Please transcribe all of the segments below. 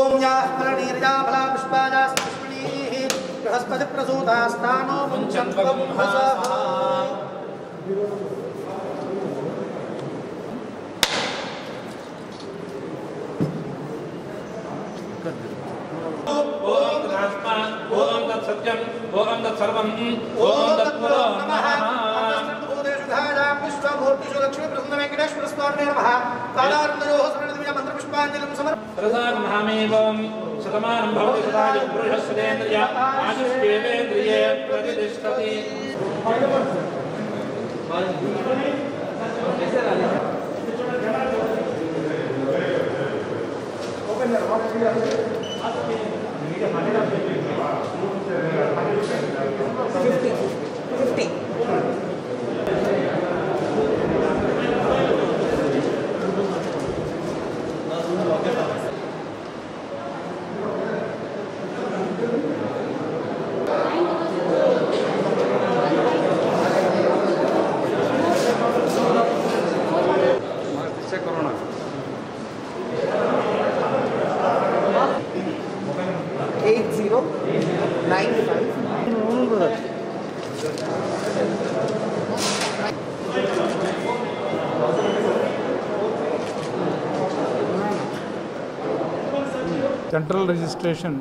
बृहस्पति प्रसूतास्तानो मुञ्चन्त्वगुंहसः ओम तस्मा ओम तत्सत्यम ओम तत्सर्वं ओम तत्पुरो नमः विश्वमूर्तिषु लक्ष्मी प्रसन्न वेंकटेश्वर स्वामिने नमः कालानन्दयोः शरणदिव्य मंत्र पुष्पाञ्जलिं प्रसादनामेवं शतमानं भवति सदाय पुरुषस्वेन्द्रिय आयुष्येवेन्द्रिये प्रतिष्ठति Central registration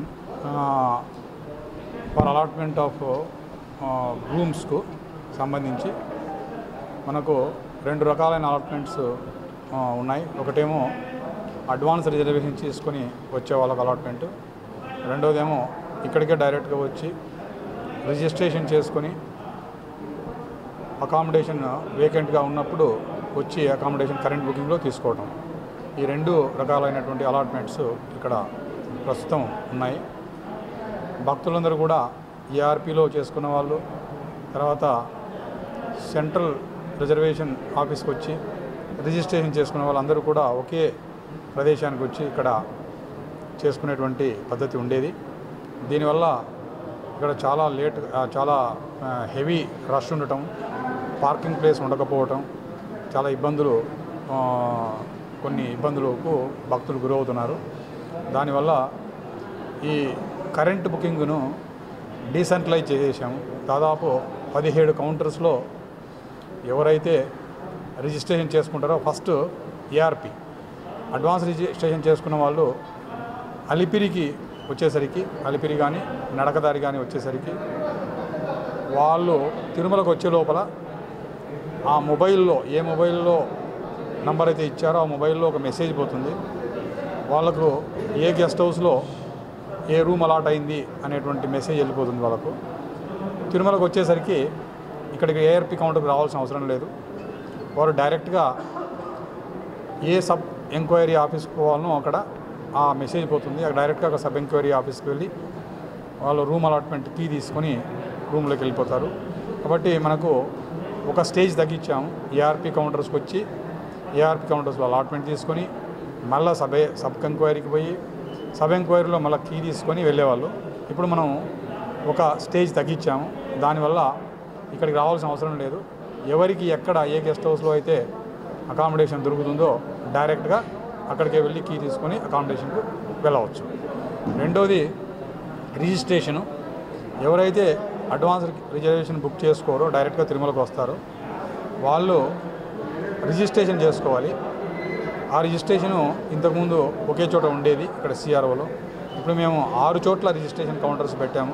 for allotment of rooms కు సంబంధించి మనకు రెండు రకాలైన అలాట్మెంట్స్ ఉన్నాయి. ఒకటేమో అడ్వాన్స్ రిజర్వేషన్ చేసుకొని వచ్చే వాళ్ళకి అలాట్మెంట్, రెండోదేమో ఇక్కడికే డైరెక్ట్గా వచ్చి రిజిస్ట్రేషన్ చేసుకొని అకామిడేషన్ వేకెంట్గా ఉన్నప్పుడు వచ్చి అకామిడేషన్ కరెంట్ బుకింగ్లో తీసుకోవడం. ఈ రెండు రకాలైనటువంటి అలాట్మెంట్స్ ఇక్కడ ప్రస్తుతం ఉన్నాయి. భక్తులందరూ కూడా ఈఆర్పీలో చేసుకున్న వాళ్ళు, తర్వాత సెంట్రల్ రిజర్వేషన్ ఆఫీస్కి వచ్చి రిజిస్ట్రేషన్ చేసుకున్న వాళ్ళందరూ కూడా ఒకే ప్రదేశానికి వచ్చి ఇక్కడ చేసుకునేటువంటి పద్ధతి ఉండేది. దీనివల్ల ఇక్కడ చాలా హెవీ రష్ ఉండటం, పార్కింగ్ ప్లేస్ ఉండకపోవటం, చాలా కొన్ని ఇబ్బందులకు భక్తులు గురవుతున్నారు. దానివల్ల ఈ కరెంట్ బుకింగ్ను డీసెంట్రలైజ్ చేసేసాము. దాదాపు 17 కౌంటర్స్లో ఎవరైతే రిజిస్ట్రేషన్ చేసుకుంటారో ఫస్ట్ ఏఆర్పి అడ్వాన్స్ రిజిస్ట్రేషన్ చేసుకున్న వాళ్ళు అలిపిరికి వచ్చేసరికి, అలిపిరి కానీ నడకదారి కానీ వచ్చేసరికి వాళ్ళు తిరుమలకు వచ్చే లోపల ఆ మొబైల్లో ఏ మొబైల్లో నంబర్ అయితే ఇచ్చారో ఆ మొబైల్లో ఒక మెసేజ్ పోతుంది. వాళ్ళకు ఏ గెస్ట్ హౌస్లో ఏ రూమ్ అలాట్ అయింది అనేటువంటి మెసేజ్ వెళ్ళిపోతుంది వాళ్ళకు. తిరుమలకు వచ్చేసరికి ఇక్కడికి ఏఆర్పి కౌంటర్కి రావాల్సిన అవసరం లేదు. వారు డైరెక్ట్గా ఏ సబ్ ఎంక్వైరీ ఆఫీస్కి పోవాలనో అక్కడ ఆ మెసేజ్ పోతుంది. అక్కడ డైరెక్ట్గా ఒక సబ్ ఎంక్వైరీ ఆఫీస్కి వెళ్ళి వాళ్ళు రూమ్ అలాట్మెంట్ కీ తీసుకొని రూమ్లోకి వెళ్ళిపోతారు. కాబట్టి మనకు ఒక స్టేజ్ తగ్గించాము. ఏఆర్పి కౌంటర్స్కి వచ్చి ఏఆర్పి కౌంటర్స్లో అలాట్మెంట్ తీసుకొని మళ్ళీ సబ్ ఎంక్వైరీకి పోయి సబ్ ఎంక్వైరీలో మళ్ళీ కీ తీసుకొని వెళ్ళేవాళ్ళు. ఇప్పుడు మనం ఒక స్టేజ్ తగ్గించాము. దానివల్ల ఇక్కడికి రావాల్సిన అవసరం లేదు. ఎవరికి ఎక్కడ ఏ గెస్ట్ హౌస్లో అయితే అకామిడేషన్ దొరుకుతుందో డైరెక్ట్గా అక్కడికే వెళ్ళి కీ తీసుకొని అకామిడేషన్కు వెళ్ళవచ్చు. రెండోది రిజిస్ట్రేషను. ఎవరైతే అడ్వాన్స్ రిజర్వేషన్ బుక్ చేసుకోరో డైరెక్ట్గా తిరుమలకు వస్తారో వాళ్ళు రిజిస్ట్రేషన్ చేసుకోవాలి. ఆ రిజిస్ట్రేషను ఇంతకుముందు ఒకే చోట ఉండేది ఇక్కడ సిఆర్ఓలో. ఇప్పుడు మేము 6 చోట్ల రిజిస్ట్రేషన్ కౌంటర్స్ పెట్టాము.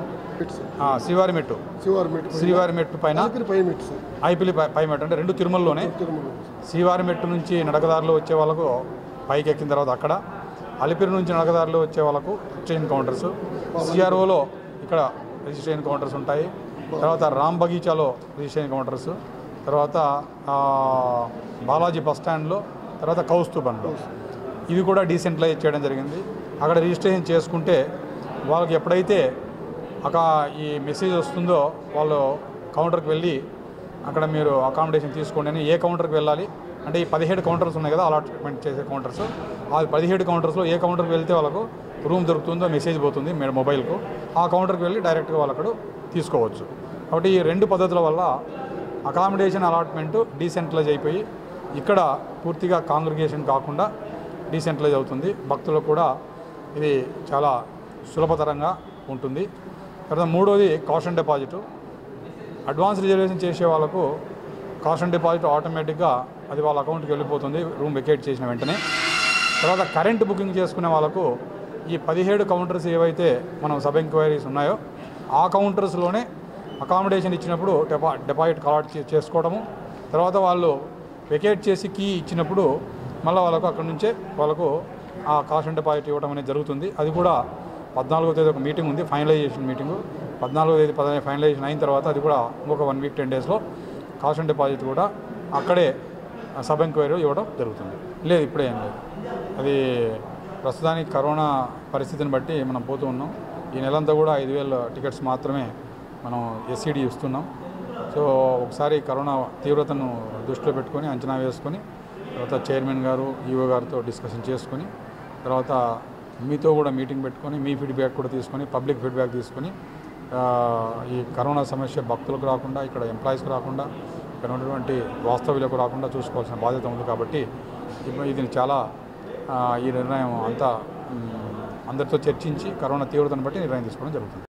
శ్రీవారిమెట్టు పైన ఐపిలి పైమెట్టు అంటే రెండు తిరుమలలోనే. శ్రీవారిమెట్టు నుంచి నడకదారిలో వచ్చే వాళ్ళకు పైకి ఎక్కిన తర్వాత అక్కడ, అలిపిరి నుంచి నడకదారిలో వచ్చే వాళ్ళకు రిజిస్ట్రేషన్ కౌంటర్స్, సిఆర్ఓలో ఇక్కడ రిజిస్ట్రేషన్ కౌంటర్స్ ఉంటాయి. తర్వాత రామ్ బగీచాలో రిజిస్ట్రేషన్ కౌంటర్స్, తర్వాత బాలాజీ బస్ స్టాండ్లో, తర్వాత కౌస్తుభంలో ఇవి కూడా డీసెంట్రలైజ్ చేయడం జరిగింది. అక్కడ రిజిస్ట్రేషన్ చేసుకుంటే వాళ్ళకి ఎప్పుడైతే ఈ మెసేజ్ వస్తుందో వాళ్ళు కౌంటర్కి వెళ్ళి అక్కడ మీరు అకామిడేషన్ తీసుకోండి అని ఏ కౌంటర్కి వెళ్ళాలి అంటే ఈ 17 కౌంటర్స్ ఉన్నాయి కదా అలాట్మెంట్ చేసే కౌంటర్స్. ఆ 17 కౌంటర్స్లో ఏ కౌంటర్కి వెళ్తే వాళ్ళకు రూమ్ దొరుకుతుందో మెసేజ్ పోతుంది మీ మొబైల్కు. ఆ కౌంటర్కి వెళ్ళి డైరెక్ట్గా వాళ్ళు అక్కడ తీసుకోవచ్చు. కాబట్టి ఈ రెండు పద్ధతుల వల్ల అకామిడేషన్ అలాట్మెంటు డీసెంట్రలైజ్ అయిపోయి ఇక్కడ పూర్తిగా కాంగ్రిగేషన్ కాకుండా డీసెంట్రలైజ్ అవుతుంది. భక్తులకు కూడా ఇది చాలా సులభతరంగా ఉంటుంది. తర్వాత మూడోది కాషన్ డిపాజిట్. అడ్వాన్స్ రిజర్వేషన్ చేసే వాళ్ళకు కాషన్ డిపాజిట్ ఆటోమేటిక్గా అది వాళ్ళ అకౌంట్కి వెళ్ళిపోతుంది రూమ్ వెకేట్ చేసిన వెంటనే. తర్వాత కరెంట్ బుకింగ్ చేసుకునే వాళ్ళకు ఈ 17 కౌంటర్స్ ఏవైతే మనం సబ్ ఎంక్వైరీస్ ఉన్నాయో ఆ కౌంటర్స్లోనే అకామిడేషన్ ఇచ్చినప్పుడు డిపాజిట్ కలెక్ట్ చేసుకోవడము, తర్వాత వాళ్ళు వెకేట్ చేసి కీ ఇచ్చినప్పుడు మళ్ళీ వాళ్ళకు అక్కడి నుంచే వాళ్ళకు ఆ కాషన్ డిపాజిట్ ఇవ్వడం అనేది జరుగుతుంది. అది కూడా 14వ తేదీ ఒక మీటింగ్ ఉంది, ఫైనలైజేషన్ మీటింగు. 14వ తేదీ ఫైనలైజేషన్ అయిన తర్వాత అది కూడా ఇంకొక 1 వీక్ 10 డేస్లో కాషన్ డిపాజిట్ కూడా అక్కడే సబ్ ఎంక్వైరీ ఇవ్వడం జరుగుతుంది. లేదు ఇప్పుడే ఏం లేదు, అది ప్రస్తుతానికి కరోనా పరిస్థితిని బట్టి మనం పోతూ ఉన్నాం. ఈ నెలంతా కూడా 5,000 టికెట్స్ మాత్రమే మనం ఎస్సీడీ ఇస్తున్నాం. సో ఒకసారి కరోనా తీవ్రతను దృష్టిలో పెట్టుకొని అంచనా వేసుకొని తర్వాత చైర్మన్ గారు ఈఓ గారితో డిస్కషన్ చేసుకొని తర్వాత మీతో కూడా మీటింగ్ పెట్టుకొని మీ ఫీడ్బ్యాక్ కూడా తీసుకొని పబ్లిక్ ఫీడ్బ్యాక్ తీసుకొని ఈ కరోనా సమస్య భక్తులకు రాకుండా ఇక్కడ ఎంప్లాయీస్కి రాకుండా ఇక్కడ ఉన్నటువంటి వాస్తవ్యులకు రాకుండా చూసుకోవాల్సిన బాధ్యత ఉంది. కాబట్టి ఇది చాలా ఈ నిర్ణయం అంతా అందరితో చర్చించి కరోనా తీవ్రతను బట్టి నిర్ణయం తీసుకోవడం జరుగుతుంది.